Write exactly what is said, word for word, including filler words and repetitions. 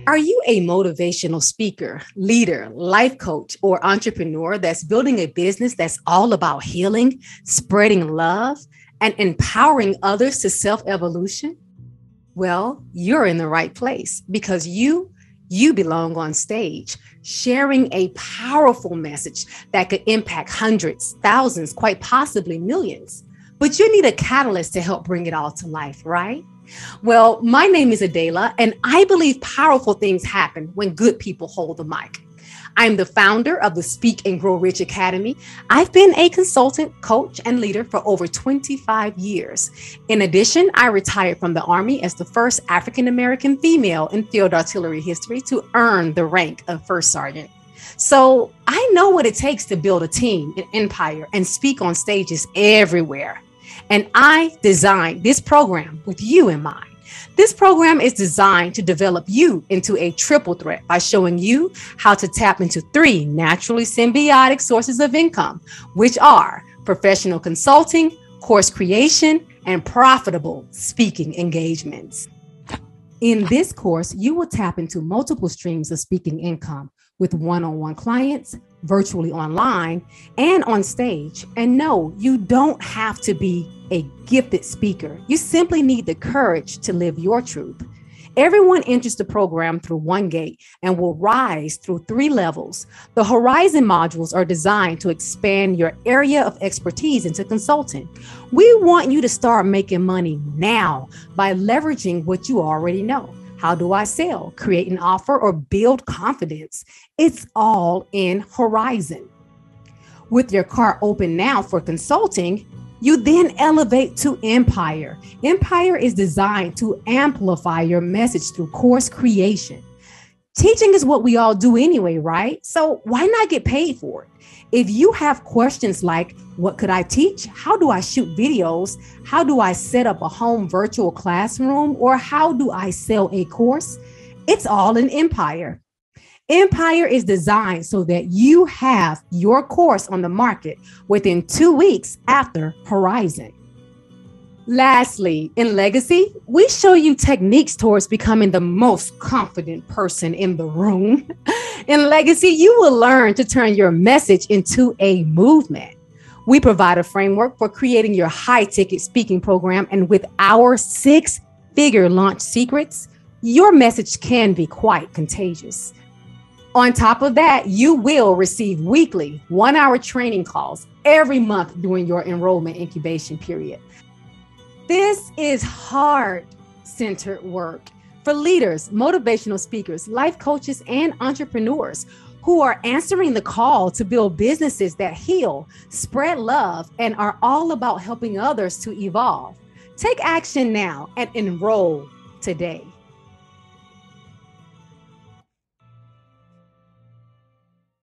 Are you a motivational speaker, leader, life coach, or entrepreneur that's building a business that's all about healing, spreading love, and empowering others to self-evolution? Well, you're in the right place because you you belong on stage, sharing a powerful message that could impact hundreds, thousands, quite possibly millions. But you need a catalyst to help bring it all to life, right? Well, my name is Adela, and I believe powerful things happen when good people hold the mic. I'm the founder of the Speak and Grow Rich Academy. I've been a consultant, coach, and leader for over twenty-five years. In addition, I retired from the Army as the first African-American female in field artillery history to earn the rank of first sergeant. So I know what it takes to build a team, an empire, and speak on stages everywhere. And I designed this program with you in mind. This program is designed to develop you into a triple threat by showing you how to tap into three naturally symbiotic sources of income, which are professional consulting, course creation, and profitable speaking engagements. In this course, you will tap into multiple streams of speaking income with one-on-one clients, virtually online, and on stage. And no, you don't have to be a gifted speaker. You simply need the courage to live your truth. Everyone enters the program through one gate and will rise through three levels. The Horizon modules are designed to expand your area of expertise into consulting. We want you to start making money now by leveraging what you already know. How do I sell, create an offer, or build confidence? It's all in Horizon. With your cart open now for consulting, you then elevate to Empire. Empire is designed to amplify your message through course creation. Teaching is what we all do anyway, right? So why not get paid for it? If you have questions like, what could I teach? How do I shoot videos? How do I set up a home virtual classroom? Or how do I sell a course? It's all in Empire. Empire is designed so that you have your course on the market within two weeks after Horizon. Lastly, in Legacy, we show you techniques towards becoming the most confident person in the room. In Legacy, you will learn to turn your message into a movement. We provide a framework for creating your high-ticket speaking program, and with our six-figure launch secrets, your message can be quite contagious. On top of that, you will receive weekly one-hour training calls every month during your enrollment incubation period. This is heart-centered work for leaders, motivational speakers, life coaches, and entrepreneurs who are answering the call to build businesses that heal, spread love, and are all about helping others to evolve. Take action now and enroll today.